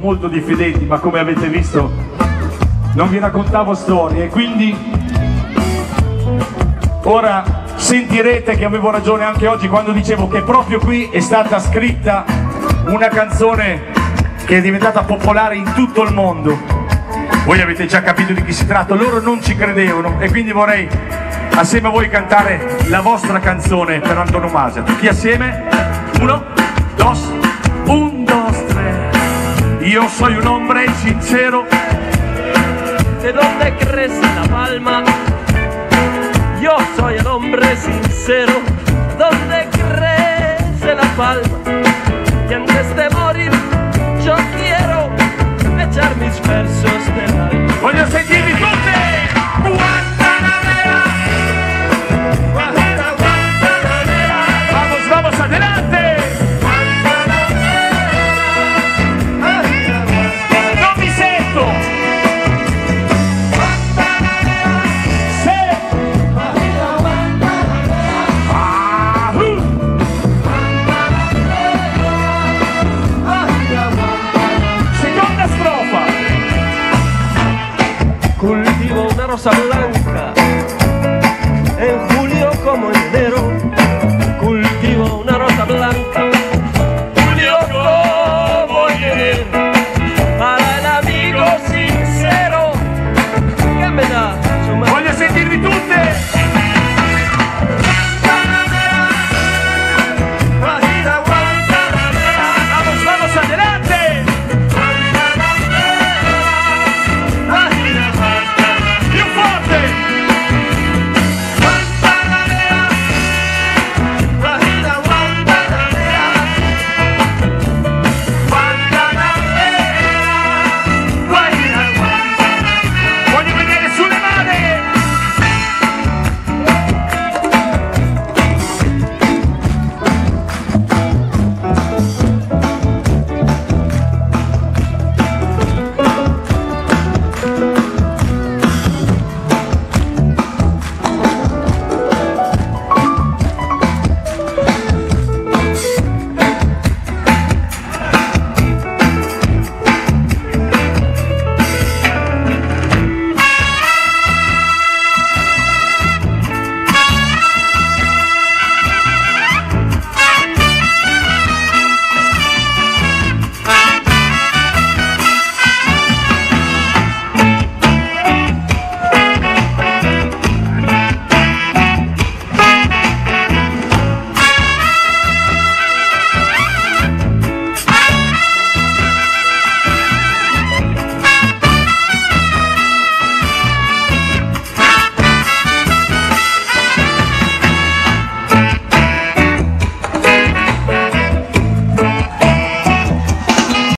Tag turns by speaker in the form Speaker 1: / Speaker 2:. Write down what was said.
Speaker 1: molto diffidenti, ma come avete visto non vi raccontavo storie, quindi ora sentirete che avevo ragione anche oggi quando dicevo che proprio qui è stata scritta una canzone che è diventata popolare in tutto il mondo. Voi avete già capito di chi si tratta, loro non ci credevano e quindi vorrei assieme a voi cantare la vostra canzone per antonomasia. Tutti assieme? 1, 2, 1, 2, 3. Io soy un hombre sincero,
Speaker 2: de donde crece la palma. Yo soy el hombre sincero, donde crece la palma. Y antes de morir yo quiero echar mis versos del alma.
Speaker 1: Voglio sentirvi tutti! Guantanamera! Guantanamera! Vamos, vamos, adelante! Non mi sento!
Speaker 2: Cultivo una rosa blanca